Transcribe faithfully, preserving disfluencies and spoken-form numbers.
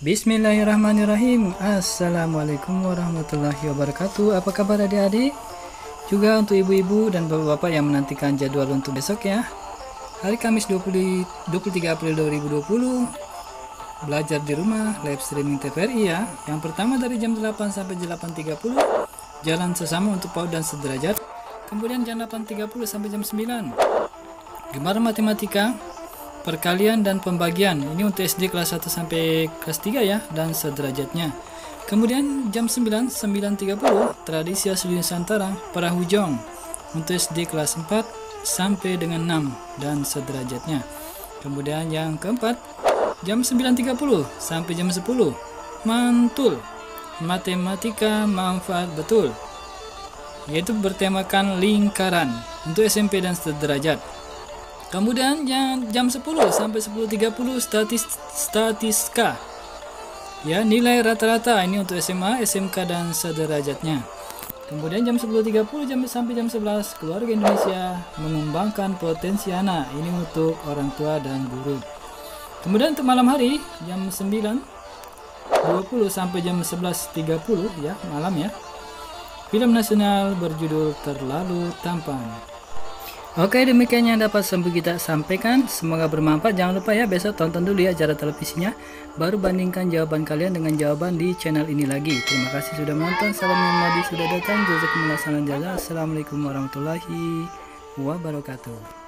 Bismillahirrahmanirrahim. Assalamualaikum warahmatullahi wabarakatuh. Apa kabar adik-adik? Juga untuk ibu-ibu dan bapak-bapak yang menantikan jadwal untuk besok ya. Hari Kamis dua puluh, dua puluh tiga April dua ribu dua puluh. Belajar di rumah, live streaming T V R I ya. Yang pertama dari jam delapan sampai jam delapan tiga puluh. Jalan sesama untuk PAUD dan sederajat. Kemudian jam delapan tiga puluh sampai jam sembilan. Gemar matematika, perkalian dan pembagian. Ini untuk S D kelas satu sampai kelas tiga ya, dan sederajatnya. Kemudian jam sembilan, sembilan tiga puluh tradisi asli Nusantara Parahujong untuk S D kelas empat sampai dengan enam dan sederajatnya. Kemudian yang keempat, jam sembilan tiga puluh sampai jam sepuluh mantul matematika manfaat betul, yaitu bertemakan lingkaran untuk S M P dan sederajat. Kemudian yang jam sepuluh sampai sepuluh tiga puluh statis, statistika ya, nilai rata-rata, ini untuk S M A, S M K dan sederajatnya. Kemudian jam sepuluh tiga puluh jam sampai jam sebelas keluarga Indonesia mengembangkan potensi anak, ini untuk orang tua dan guru. Kemudian untuk malam hari jam sembilan dua puluh sampai jam sebelas tiga puluh ya, malam ya, film nasional berjudul Terlalu Tampan. Oke, demikian yang dapat kita sampaikan. Semoga bermanfaat. Jangan lupa ya, besok tonton dulu ya acara televisinya, baru bandingkan jawaban kalian dengan jawaban di channel ini lagi. Terima kasih sudah menonton. Salam Muhammadi sudah datang. Jazakumullah khairan. Assalamualaikum warahmatullahi wabarakatuh.